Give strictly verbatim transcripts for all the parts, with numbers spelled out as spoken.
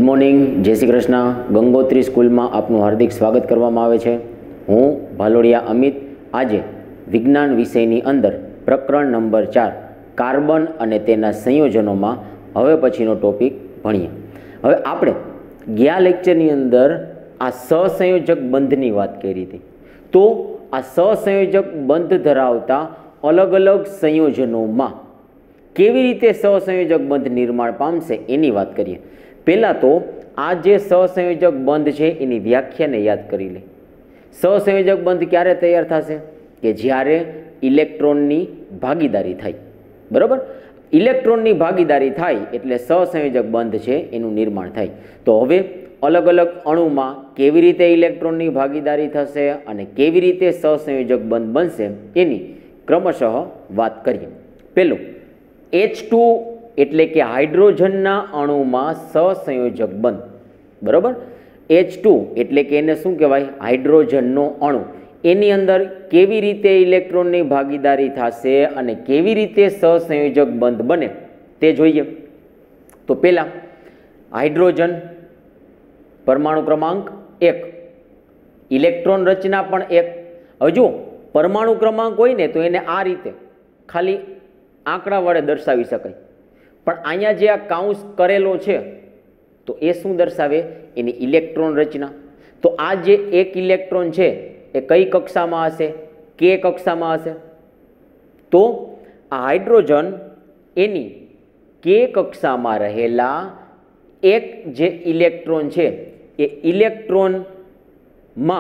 Morning, જય શ્રી કૃષ્ણ. ગંગોત્રી સ્કૂલમાં આપનું હાર્દિક સ્વાગત કરવામાં આવે છે. હું ભાલોડિયા અમિત. આજે વિજ્ઞાન વિષયની અંદર પ્રકરણ નંબર ચાર કાર્બન અને તેના સંયોજનોમાં હવે પછીનો ટોપિક ભણીએ. હવે આપણે ગયા લેક્ચરની અંદર આ સહસંયોજક બંધની વાત કરી હતી. તો આ સહસંયોજક બંધ ધરાવતા અલગ અલગ સંયોજનોમાં કેવી રીતે સહસંયોજક બંધ નિર્માણ પામશે એની વાત કરીએ. પહેલાં તો આ જે સહસંયોજક બંધ છે એની વ્યાખ્યાને યાદ કરી લે. સહસંયોજક બંધ ક્યારે તૈયાર થશે? કે જ્યારે ઇલેક્ટ્રોનની ભાગીદારી થાય. બરાબર? ઇલેક્ટ્રોનની ભાગીદારી થાય એટલે સહસંયોજક બંધ છે એનું નિર્માણ થાય. તો હવે અલગ અલગ અણુમાં કેવી રીતે ઇલેક્ટ્રોનની ભાગીદારી થશે અને કેવી રીતે સહસંયોજક બંધ બનશે એની ક્રમશઃ વાત કરીએ. પહેલું, એચ ટુ એટલે કે હાઇડ્રોજનના અણુમાં સહસંયોજક બંધ. બરાબર? એચ ટુ એટલે કે એને શું કહેવાય? હાઇડ્રોજનનો અણુ. એની અંદર કેવી રીતે ઇલેક્ટ્રોનની ભાગીદારી થશે અને કેવી રીતે સહસંયોજક બંધ બને તે જોઈએ. તો પહેલાં હાઇડ્રોજન પરમાણુ ક્રમાંક એક, ઇલેક્ટ્રોન રચના પણ એક. હવે જો પરમાણુ ક્રમાંક હોય ને તો એને આ રીતે ખાલી આંકડા વડે દર્શાવી શકાય. પણ અહીંયા જે આ કાઉન્સ કરેલો છે તો એ શું દર્શાવે? એની ઇલેક્ટ્રોન રચના. તો આ જે એક ઇલેક્ટ્રોન છે એ કઈ કક્ષામાં હશે? કે કક્ષામાં હશે. તો આ હાઇડ્રોજન એની કે કક્ષામાં રહેલા એક જે ઇલેક્ટ્રોન છે એ ઇલેક્ટ્રોનમાં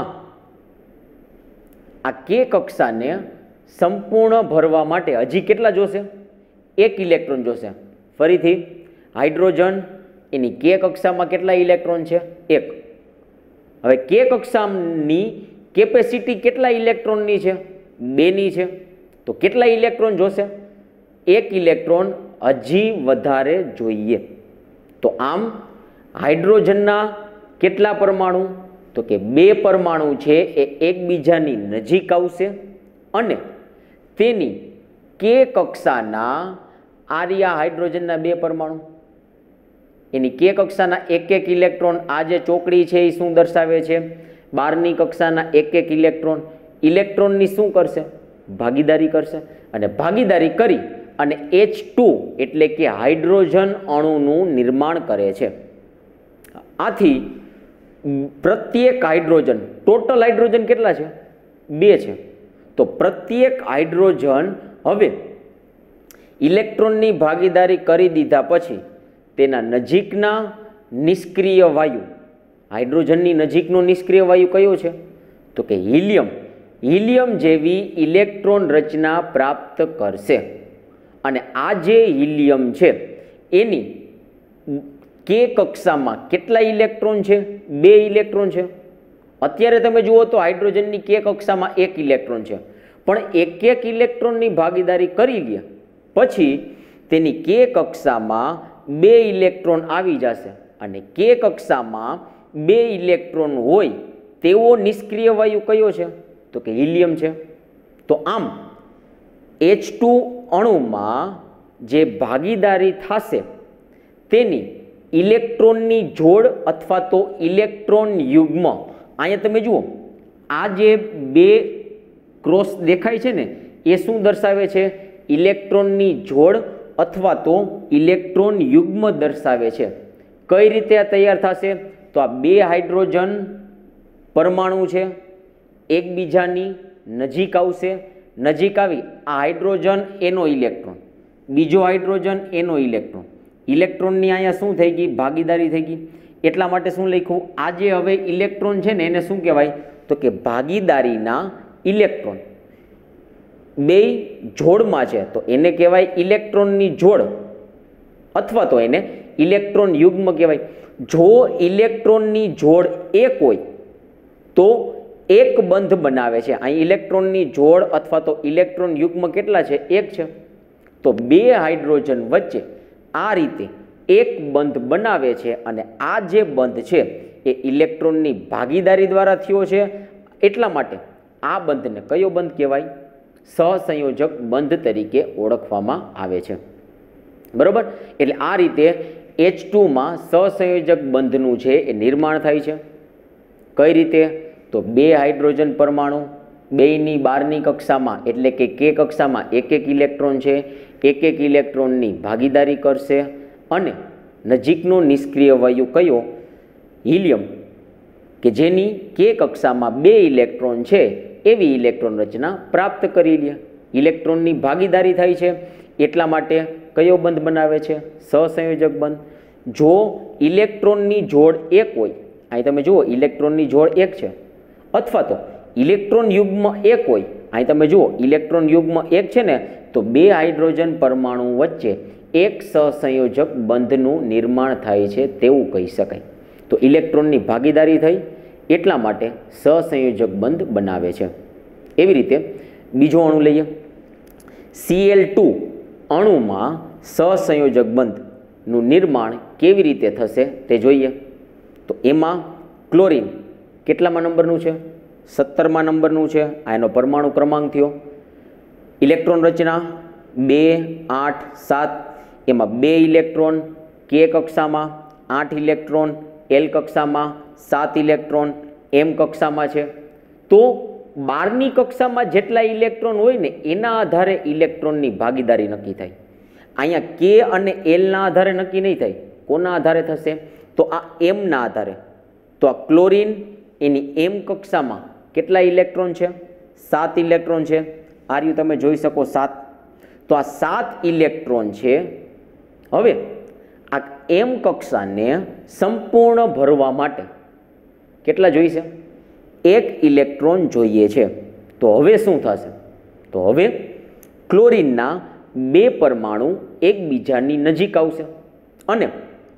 આ કે કક્ષાને સંપૂર્ણ ભરવા માટે હજી કેટલા જોશે? એક ઇલેક્ટ્રોન જોશે. ફરીથી હાઇડ્રોજન એની કે કક્ષામાં કેટલા ઇલેક્ટ્રોન છે? એક. હવે કે કક્ષાની કેપેસિટી કેટલા ઇલેક્ટ્રોનની છે? બેની છે. તો કેટલા ઇલેક્ટ્રોન જોશે? એક ઇલેક્ટ્રોન હજી વધારે જોઈએ. તો આમ હાઇડ્રોજનના કેટલા પરમાણુ? તો કે બે પરમાણુ છે એ એકબીજાની નજીક આવશે અને તેની કે કક્ષાના આર્યા હાઇડ્રોજનના બે પરમાણુ એની કે કક્ષાના એક એક ઇલેક્ટ્રોન, આ જે ચોકડી છે એ શું દર્શાવે છે? બારની કક્ષાના એક એક ઇલેક્ટ્રોન. ઇલેક્ટ્રોનની શું કરશે? ભાગીદારી કરશે. અને ભાગીદારી કરી અને એચ ટુ એટલે કે હાઇડ્રોજન અણુનું નિર્માણ કરે છે. આથી પ્રત્યેક હાઇડ્રોજન, ટોટલ હાઇડ્રોજન કેટલા છે? બે છે. તો પ્રત્યેક હાઇડ્રોજન હવે ઇલેક્ટ્રોનની ભાગીદારી કરી દીધા પછી તેના નજીકના નિષ્ક્રિય વાયુ, હાઇડ્રોજનની નજીકનો નિષ્ક્રિય વાયુ કયો છે? તો કે હિલિયમ. હિલિયમ જેવી ઇલેક્ટ્રોન રચના પ્રાપ્ત કરશે. અને આ જે હિલિયમ છે એની કે કક્ષામાં કેટલા ઇલેક્ટ્રોન છે? બે ઇલેક્ટ્રોન છે. અત્યારે તમે જુઓ તો હાઇડ્રોજનની કે કક્ષામાં એક ઇલેક્ટ્રોન છે. પણ એક એક ઇલેક્ટ્રોનની ભાગીદારી કરી લે પછી તેની કે કક્ષામાં બે ઇલેક્ટ્રોન આવી જશે. અને કે કક્ષામાં બે ઇલેક્ટ્રોન હોય તેવો નિષ્ક્રિય વાયુ કયો છે? તો કે હિલિયમ છે. તો આમ એચ ટુ અણુમાં જે ભાગીદારી થશે તેની ઇલેક્ટ્રોનની જોડ અથવા તો ઇલેક્ટ્રોન યુગ્મ, અહીંયા તમે જુઓ આ જે બે ક્રોસ દેખાય છે ને એ શું દર્શાવે છે? ઇલેક્ટ્રોનની જોડ અથવા તો ઇલેક્ટ્રોન યુગ્મ દર્શાવે છે. કઈ રીતે આ તૈયાર થશે? તો આ બે હાઇડ્રોજન પરમાણુ છે એકબીજાની નજીક આવશે. નજીક આવી આ હાઇડ્રોજન એનો ઇલેક્ટ્રોન, બીજો હાઇડ્રોજન એનો ઇલેક્ટ્રોન. ઇલેક્ટ્રોનની અહીંયા શું થઈ ગઈ? ભાગીદારી થઈ ગઈ. એટલા માટે શું લખ્યું? આ જે હવે ઇલેક્ટ્રોન છે ને એને શું કહેવાય? તો કે ભાગીદારીના ઇલેક્ટ્રોન બે જોડમાં છે તો એને કહેવાય ઇલેક્ટ્રોનની જોડ અથવા તો એને ઇલેક્ટ્રોન યુગ્મ કહેવાય. જો ઇલેક્ટ્રોનની જોડ એક હોય તો એક બંધ બનાવે છે. અહીં ઇલેક્ટ્રોનની જોડ અથવા તો ઇલેક્ટ્રોન યુગ્મ કેટલા છે? એક છે. તો બે હાઇડ્રોજન વચ્ચે આ રીતે એક બંધ બનાવે છે અને આ જે બંધ છે એ ઇલેક્ટ્રોનની ભાગીદારી દ્વારા થયો છે. એટલા માટે આ બંધને કયો બંધ કહેવાય? સહસંયોજક બંધ તરીકે ઓળખવામાં આવે છે. બરોબર? એટલે આ રીતે એચ ટુમાં સહસંયોજક બંધનું છે એ નિર્માણ થાય છે. કઈ રીતે? તો બે હાઇડ્રોજન પરમાણુ, બેયની બારની કક્ષામાં એટલે કે કે કક્ષામાં એક એક ઇલેક્ટ્રોન છે, એક એક ઇલેક્ટ્રોનની ભાગીદારી કરશે અને નજીકનો નિષ્ક્રિય વાયુ કયો? હિલિયમ, કે જેની કે કક્ષામાં બે ઇલેક્ટ્રોન છે એવી ઇલેક્ટ્રોન રચના પ્રાપ્ત કરી લે. ઇલેક્ટ્રોનની ભાગીદારી થાય છે એટલા માટે કયો બંધ બનાવે છે? સહસંયોજક બંધ. જો ઇલેક્ટ્રોનની જોડ એક હોય, અહીં તમે જુઓ ઇલેક્ટ્રોનની જોડ એક છે, અથવા તો ઇલેક્ટ્રોન યુગ્મ એક હોય, અહીં તમે જુઓ ઇલેક્ટ્રોન યુગ્મ એક છે ને, તો બે હાઇડ્રોજન પરમાણુ વચ્ચે એક સહસંયોજક બંધનું નિર્માણ થાય છે તેવું કહી શકાય. તો ઇલેક્ટ્રોનની ભાગીદારી થઈ એટલા માટે સહસંયોજક બંધ બનાવે છે. એવી રીતે બીજો અણુ લઈએ. સી એલ ટુ અણુમાં સહસંયોજક બંધનું નિર્માણ કેવી રીતે થશે તે જોઈએ. તો એમાં ક્લોરીન કેટલામાં નંબરનું છે? સત્તરમા નંબરનું છે. આ એનો પરમાણુ ક્રમાંક થયો. ઇલેક્ટ્રોન રચના બે, આઠ, સાત. એમાં બે ઇલેક્ટ્રોન કે કક્ષામાં, આઠ ઇલેક્ટ્રોન એલ કક્ષામાં, સાત ઇલેક્ટ્રોન એમ કક્ષામાં છે. તો બારની કક્ષામાં જેટલા ઇલેક્ટ્રોન હોય ને એના આધારે ઇલેક્ટ્રોનની ભાગીદારી નક્કી થાય. અહીંયા કે અને એલના આધારે નક્કી નહીં થાય. કોના આધારે થશે? તો આ એમના આધારે. તો આ ક્લોરીન એની એમ કક્ષામાં કેટલા ઇલેક્ટ્રોન છે? સાત ઇલેક્ટ્રોન છે. આ રહ્યું તમે જોઈ શકો સાત. તો આ સાત ઇલેક્ટ્રોન છે. હવે આ એમ કક્ષાને સંપૂર્ણ ભરવા માટે કેટલા જોઈશે? એક ઇલેક્ટ્રોન જોઈએ છે. તો હવે શું થશે? તો હવે ક્લોરીનના બે પરમાણુ એકબીજાની નજીક આવશે અને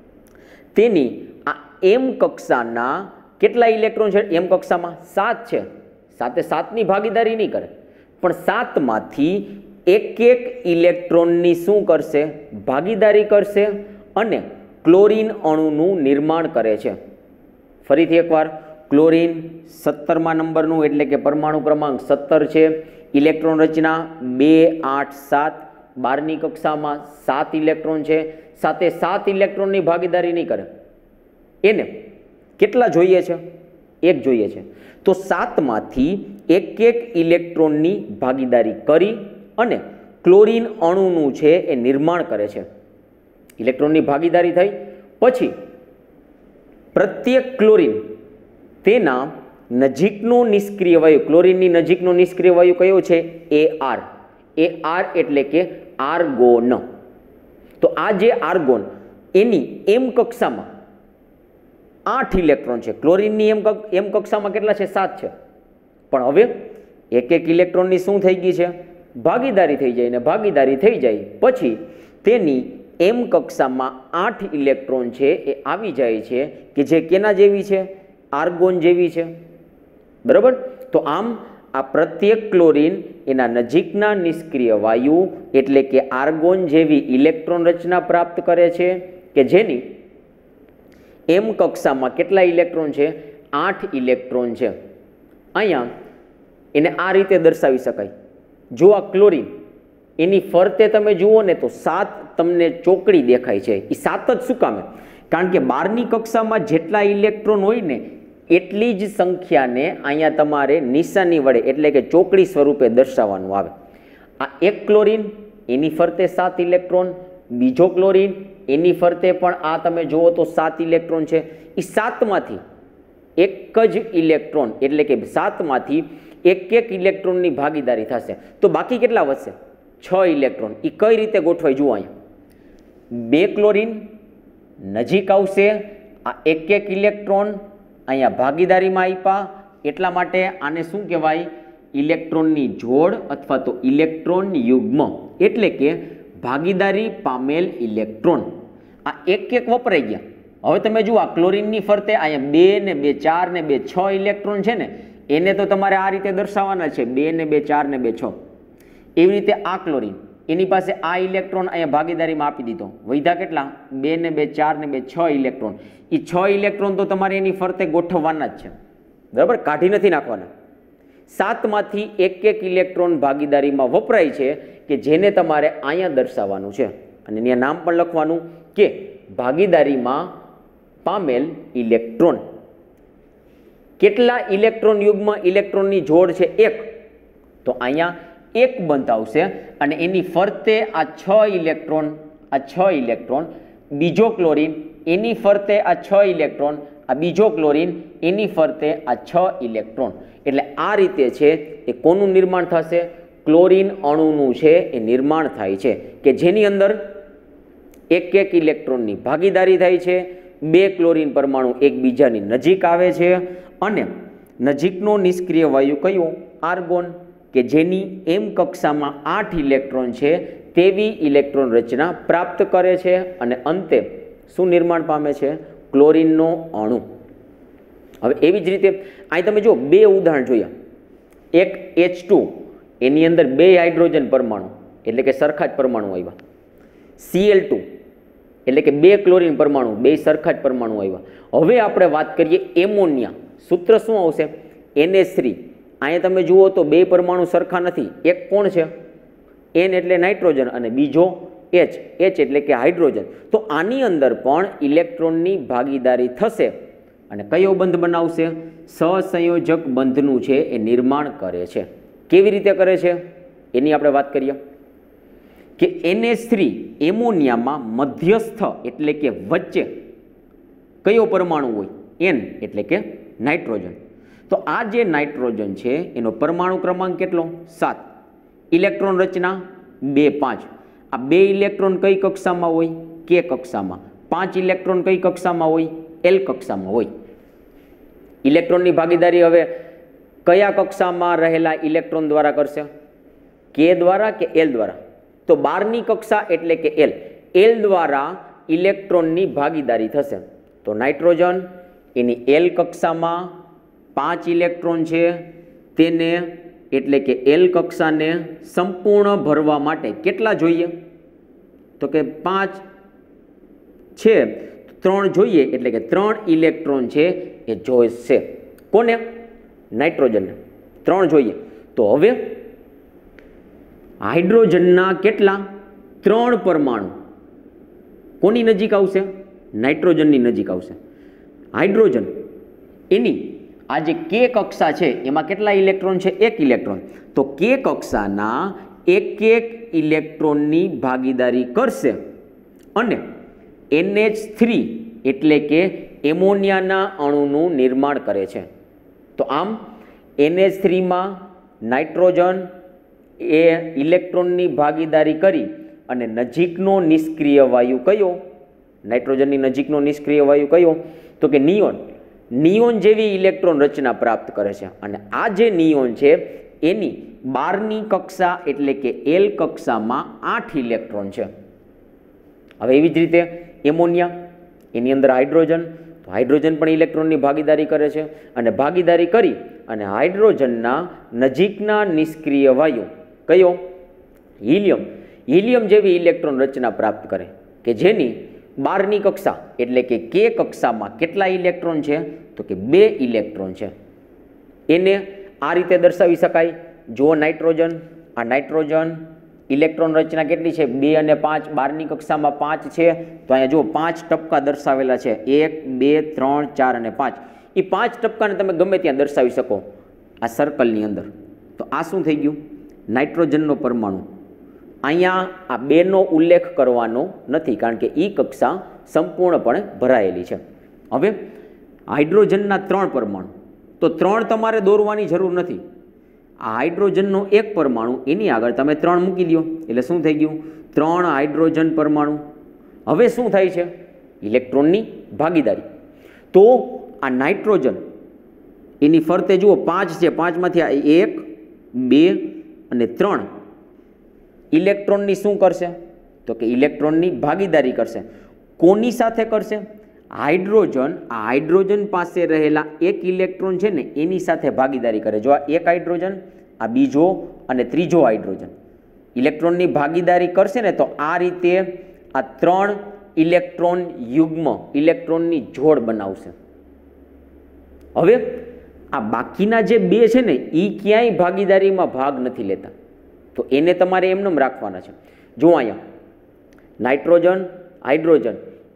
તેની આ એમ કક્ષાના કેટલા ઇલેક્ટ્રોન છે? એમ કક્ષામાં સાત છે. સાતે સાતની ભાગીદારી નહીં કરે, પણ સાતમાંથી એક એક ઇલેક્ટ્રોનની શું કરશે? ભાગીદારી કરશે અને ક્લોરીન અણુનું નિર્માણ કરે છે. ફરીથી એકવાર, ક્લોરીન સત્તરમા નંબરનું એટલે કે પરમાણુ ક્રમાંક સત્તર છે. ઇલેક્ટ્રોન રચના બે, આઠ, સાત. બારની કક્ષામાં સાત ઇલેક્ટ્રોન છે. સાથે સાત ઇલેક્ટ્રોનની ભાગીદારી નહીં કરે. એને કેટલા જોઈએ છે? એક જોઈએ છે. તો સાતમાંથી એક એક ઇલેક્ટ્રોનની ભાગીદારી કરી અને ક્લોરીન અણુનું છે એ નિર્માણ કરે છે. ઇલેક્ટ્રોનની ભાગીદારી થઈ પછી પ્રત્યેક ક્લોરીન તેના નજીકનો નિષ્ક્રિય વાયુ, ક્લોરીનની નજીકનો નિષ્ક્રિય વાયુ કયો છે? એ આર. એ આર એટલે કે આર્ગોન. તો આ જે આર્ગોન એની એમ કક્ષામાં આઠ ઇલેક્ટ્રોન છે. ક્લોરીનની એમ એમ કક્ષામાં કેટલા છે? સાત છે. પણ હવે એક એક ઇલેક્ટ્રોનની શું થઈ ગઈ છે? ભાગીદારી થઈ જાય. ને ભાગીદારી થઈ જાય પછી તેની એમ કક્ષામાં આઠ ઇલેક્ટ્રોન છે એ આવી જાય છે કે જે કેના જેવી છે? આર્ગોન જેવી છે. બરાબર. તો આમ આ પ્રત્યેક ક્લોરીન એના નજીકના નિષ્ક્રિય વાયુ એટલે કે આર્ગોન જેવી ઇલેક્ટ્રોન રચના પ્રાપ્ત કરે છે કે જેની એમ કક્ષામાં કેટલા ઇલેક્ટ્રોન છે? આઠ ઇલેક્ટ્રોન છે. અહીંયા એને આ રીતે દર્શાવી શકાય. જો આ ક્લોરીન એની ફરતે તમે જુઓ ને તો સાત તમને ચોકડી દેખાય છે. એ સાત જ શું કામે? કારણ કે બારની કક્ષામાં જેટલા ઇલેક્ટ્રોન હોય ને એટલી જ સંખ્યાને અહીંયા તમારે નિશાની વડે એટલે કે ચોકડી સ્વરૂપે દર્શાવવાનું આવે. આ એક ક્લોરીન એની ફરતે સાત ઇલેક્ટ્રોન, બીજો ક્લોરીન એની ફરતે પણ આ તમે જુઓ તો સાત ઇલેક્ટ્રોન છે. એ સાતમાંથી એક જ ઇલેક્ટ્રોન એટલે કે સાતમાંથી એક એક ઇલેક્ટ્રોનની ભાગીદારી થશે. તો બાકી કેટલા વધશે? છ ઇલેક્ટ્રોન. એ કઈ રીતે ગોઠવાય જુઓ અહીંયા. બે ક્લોરીન નજીક આવશે. આ એક એક ઇલેક્ટ્રોન અહીંયા ભાગીદારીમાં આપ્યા એટલા માટે આને શું કહેવાય? ઇલેક્ટ્રોનની જોડ અથવા તો ઇલેક્ટ્રોન યુગ્મ એટલે કે ભાગીદારી પામેલ ઇલેક્ટ્રોન. આ એક એક વપરાઈ ગયા. હવે તમે જુઓ આ ક્લોરીનની ફરતે અહીંયા બે ને બે ચાર ને બે છ ઇલેક્ટ્રોન છે ને એને તો તમારે આ રીતે દર્શાવવાના છે. બે ને બે ચાર ને બે છ. એવી રીતે આ ક્લોરીન એની પાસે આ ઇલેક્ટ્રોન અહીંયા ભાગીદારીમાં આપી દીધો. વૈધા કેટલા? બે ને બે ચાર ને બે છ ઇલેક્ટ્રોન. એ છ ઇલેક્ટ્રોન તો તમારે એની ફરતે ગોઠવવાના જ છે. બરાબર. કાઢી નથી નાખવાના. સાતમાંથી એક એક ઇલેક્ટ્રોન ભાગીદારીમાં વપરાય છે કે જેને તમારે અહીંયા દર્શાવવાનું છે અને અહીંયા નામ પણ લખવાનું કે ભાગીદારીમાં પામેલ ઇલેક્ટ્રોન. કેટલા ઇલેક્ટ્રોન યુગ્મ ઇલેક્ટ્રોનની જોડ છે? એક. તો અહીંયા એક બંધ આવશે અને એની ફરતે આ છ ઇલેક્ટ્રોન, આ છ ઇલેક્ટ્રોન, બીજો ક્લોરીન, એની ફરતે આ છ ઇલેક્ટ્રોન, આ બીજો ક્લોરીન, એની ફરતે આ છ ઇલેક્ટ્રોન. એટલે આ રીતે છે એ કોનું નિર્માણ થશે? ક્લોરીન અણુનું છે એ નિર્માણ થાય છે કે જેની અંદર એક એક ઇલેક્ટ્રોનની ભાગીદારી થાય છે, બે ક્લોરીન પરમાણુ એકબીજાની નજીક આવે છે અને નજીકનો નિષ્ક્રિય વાયુ કયો? આર્ગોન, કે જેની એમ કક્ષામાં આઠ ઇલેક્ટ્રોન છે તેવી ઇલેક્ટ્રોન રચના પ્રાપ્ત કરે છે અને અંતે શું નિર્માણ પામે છે? ક્લોરીનનો અણુ. હવે એવી જ રીતે અહીં તમે જો બે ઉદાહરણ જોયા. એક એચ ટુ, એની અંદર બે હાઇડ્રોજન પરમાણુ એટલે કે સરખા જ પરમાણુ આવ્યા. સી એલ ટુ એટલે કે બે ક્લોરીન પરમાણુ, બે સરખા જ પરમાણુ આવ્યા. હવે આપણે વાત કરીએ એમોનિયા. સૂત્ર શું આવશે? N H three. અહીંયા તમે જુઓ તો બે પરમાણુ સરખા નથી. એક કોણ છે? એન એટલે નાઇટ્રોજન અને બીજો એચ, એચ એટલે કે હાઇડ્રોજન. તો આની અંદર પણ ઇલેક્ટ્રોનની ભાગીદારી થશે અને કયો બંધ બનાવશે? સહસંયોજક બંધનું છે એ નિર્માણ કરે છે. કેવી રીતે કરે છે એની આપણે વાત કરીએ કે એન એચ થ્રી એમોનિયામાં મધ્યસ્થ એટલે કે વચ્ચે કયો પરમાણુ હોય? એન એટલે કે નાઇટ્રોજન. તો આ જે નાઇટ્રોજન છે એનો પરમાણુ ક્રમાંક કેટલો? સાત. ઇલેક્ટ્રોન રચના બે પાંચ. આ બે ઇલેક્ટ્રોન કઈ કક્ષામાં હોય? કે કક્ષામાં. પાંચ ઇલેક્ટ્રોન કઈ કક્ષામાં હોય? એલ કક્ષામાં હોય. ઇલેક્ટ્રોનની ભાગીદારી હવે કયા કક્ષામાં રહેલા ઇલેક્ટ્રોન દ્વારા કરશે? કે દ્વારા કે એલ દ્વારા? તો બારની કક્ષા એટલે કે એલ. એલ દ્વારા ઇલેક્ટ્રોનની ભાગીદારી થશે. તો નાઇટ્રોજન એની એલ કક્ષામાં પાંચ ઇલેક્ટ્રોન છે તેને એટલે કે એલ કક્ષાને સંપૂર્ણ ભરવા માટે કેટલા જોઈએ? તો કે પાંચ છે, ત્રણ જોઈએ એટલે કે ત્રણ ઇલેક્ટ્રોન છે એ જોઈશે. કોને? નાઇટ્રોજનને ત્રણ જોઈએ. તો હવે હાઇડ્રોજનના કેટલા? ત્રણ પરમાણુ કોની નજીક આવશે? નાઇટ્રોજનની નજીક આવશે. હાઇડ્રોજન એની આ જે કે કક્ષા છે એમાં કેટલા ઇલેક્ટ્રોન છે? એક ઇલેક્ટ્રોન. તો કે કક્ષાના એક એક ઇલેક્ટ્રોનની ભાગીદારી કરશે અને એન એચ થ્રી એટલે કે એમોનિયાના અણુનું નિર્માણ કરે છે. તો આમ એન એચ થ્રીમાં નાઇટ્રોજન એ ઇલેક્ટ્રોનની ભાગીદારી કરી અને નજીકનો નિષ્ક્રિય વાયુ કયો? નાઇટ્રોજનની નજીકનો નિષ્ક્રિય વાયુ કયો? તો કે નિયોન. નિયોન જેવી ઇલેક્ટ્રોન રચના પ્રાપ્ત કરે છે અને આ જે નિયોન છે એની બારની કક્ષા એટલે કે એલ કક્ષામાં આઠ ઇલેક્ટ્રોન છે. હવે એવી જ રીતે એમોનિયા એની અંદર હાઇડ્રોજન, તો હાઇડ્રોજન પણ ઇલેક્ટ્રોનની ભાગીદારી કરે છે અને ભાગીદારી કરી અને હાઇડ્રોજનના નજીકના નિષ્ક્રિય વાયુ કયો? હિલિયમ. હિલિયમ જેવી ઇલેક્ટ્રોન રચના પ્રાપ્ત કરે કે જેની બારની કક્ષા એટલે કે કે કક્ષામાં કેટલા ઇલેક્ટ્રોન છે? તો કે બે ઇલેક્ટ્રોન છે. એને આ રીતે દર્શાવી શકાય. જો નાઇટ્રોજન, આ નાઇટ્રોજન ઇલેક્ટ્રોન રચના કેટલી છે? બે અને પાંચ. બારની કક્ષામાં પાંચ છે તો અહીંયા જો પાંચ ટપકા દર્શાવેલા છે. એક, બે, ત્રણ, ચાર અને પાંચ. એ પાંચ ટપકાને તમે ગમે ત્યાં દર્શાવી શકો આ સર્કલની અંદર. તો આ શું થઈ ગયું? નાઇટ્રોજનનો પરમાણુ. અહીંયા આ બેનો ઉલ્લેખ કરવાનો નથી કારણ કે ઈ કક્ષા સંપૂર્ણપણે ભરાયેલી છે. હવે હાઇડ્રોજનના ત્રણ પરમાણુ, તો ત્રણ તમારે દોરવાની જરૂર નથી. આ હાઇડ્રોજનનો એક પરમાણુ એની આગળ તમે ત્રણ મૂકી દો એટલે શું થઈ ગયું? ત્રણ હાઇડ્રોજન પરમાણુ. હવે શું થાય છે? ઇલેક્ટ્રોનની ભાગીદારી. તો આ નાઇટ્રોજન એની ફરતે જુઓ પાંચ છે, પાંચમાંથી આ એક, બે અને ત્રણ ઇલેક્ટ્રોનની શું કરશે? તો કે ઇલેક્ટ્રોનની ભાગીદારી કરશે. કોની સાથે કરશે? હાઇડ્રોજન આ હાઇડ્રોજન પાસે રહેલા એક ઇલેક્ટ્રોન છે ને એની સાથે ભાગીદારી કરે. જો આ એક હાઇડ્રોજન, આ બીજો અને ત્રીજો હાઇડ્રોજન ઇલેક્ટ્રોનની ભાગીદારી કરશે ને તો આ રીતે આ ત્રણ ઇલેક્ટ્રોન યુગ્મ ઇલેક્ટ્રોનની જોડ બનાવશે. હવે આ બાકીના જે બે છે ને એ ક્યાંય ભાગીદારીમાં ભાગ નથી લેતા, તો એને તમારે એમને રાખવાના છે. જો અહીંયા નાઇટ્રોજન હાઇડ્રોજન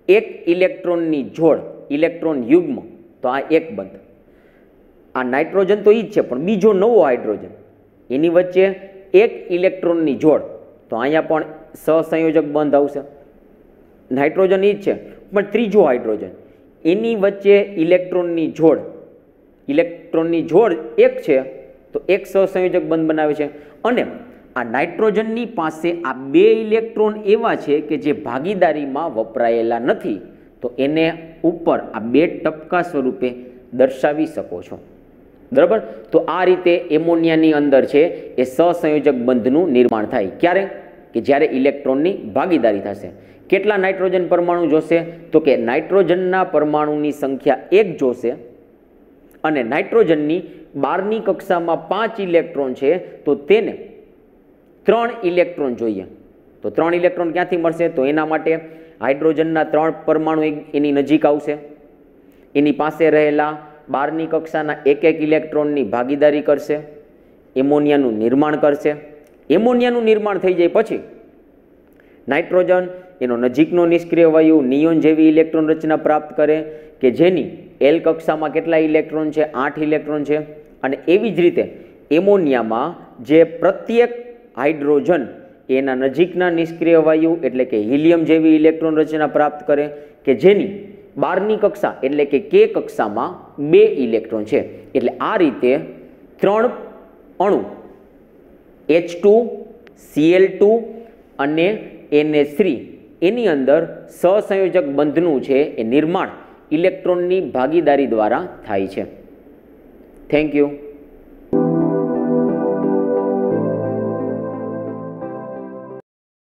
એક ઇલેક્ટ્રોનની જોડ, ઇલેક્ટ્રોન યુગ્મ, તો આ એક બંધ. આ નાઇટ્રોજન તો એ જ છે, પણ બીજો નવો હાઇડ્રોજન, એની વચ્ચે એક ઇલેક્ટ્રોનની જોડ, તો અહીંયા પણ સહસંયોજક બંધ આવશે. નાઇટ્રોજન એ જ છે, પણ ત્રીજો હાઇડ્રોજન, એની વચ્ચે ઇલેક્ટ્રોનની જોડ, ઇલેક્ટ્રોનની જોડ એક છે, તો એક સહસંયોજક બંધ બનાવે છે. અને આ નાઇટ્રોજનની પાસે આ બે ઇલેક્ટ્રોન એવા છે કે જે ભાગીદારીમાં વપરાયેલા નથી, તો એને ઉપર આ બે ટપકા સ્વરૂપે દર્શાવી શકો છો. બરાબર? તો આ રીતે એમોનિયાની અંદર છે એ સહસંયોજક બંધનું નિર્માણ થાય. ક્યારે? કે જ્યારે ઇલેક્ટ્રોનની ભાગીદારી થશે. કેટલા નાઇટ્રોજન પરમાણુ જોશે? તો કે નાઇટ્રોજનના પરમાણુની સંખ્યા એક જોશે, અને નાઇટ્રોજનની બારની કક્ષામાં પાંચ ઇલેક્ટ્રોન છે, તો તેને ત્રણ ઇલેક્ટ્રોન જોઈએ. તો ત્રણ ઇલેક્ટ્રોન ક્યાંથી મળશે? તો એના માટે હાઇડ્રોજનના ત્રણ પરમાણુ એની નજીક આવશે, એની પાસે રહેલા બારની કક્ષાના એક એક ઇલેક્ટ્રોનની ભાગીદારી કરશે, એમોનિયાનું નિર્માણ કરશે. એમોનિયાનું નિર્માણ થઈ જાય પછી નાઇટ્રોજન એનો નજીકનો નિષ્ક્રિય વાયુ નિયોન જેવી ઇલેક્ટ્રોન રચના પ્રાપ્ત કરે, કે જેની એલ કક્ષામાં કેટલા ઇલેક્ટ્રોન છે? આઠ ઇલેક્ટ્રોન છે. અને એવી જ રીતે એમોનિયામાં જે પ્રત્યેક હાઇડ્રોજન એના નજીકના નિષ્ક્રિય વાયુ એટલે કે હિલિયમ જેવી ઇલેક્ટ્રોન રચના પ્રાપ્ત કરે, કે જેની બારની કક્ષા એટલે કે કે કક્ષામાં બે ઇલેક્ટ્રોન છે. એટલે આ રીતે ત્રણ અણુ H two, C L two અને એન એચ થ્રી એની અંદર સહસંયોજક બંધનું છે એ નિર્માણ ઇલેક્ટ્રોનની ભાગીદારી દ્વારા થાય છે. Thank you.